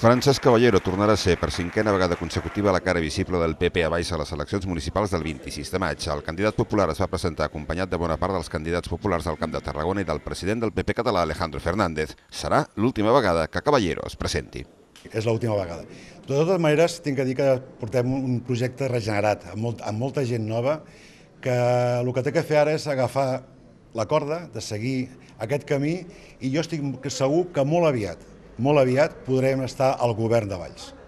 Francesc Caballero tornarà a ser per cinquena vegada consecutiva la cara visible del PP a Baix a les eleccions municipals del 26 de maig. El candidat popular es va presentar acompanyat de bona part dels candidats populars del Camp de Tarragona i del president del PP català, Alejandro Fernández. Serà l'última vegada que Caballero es presenti. És l'última vegada. De totes maneres, tinc que dir que portem un projecte regenerat, amb molta gent nova, que el que té que fer ara és agafar la corda, de seguir aquest camí, i jo estic segur que molt aviat podrem estar al govern de Valls.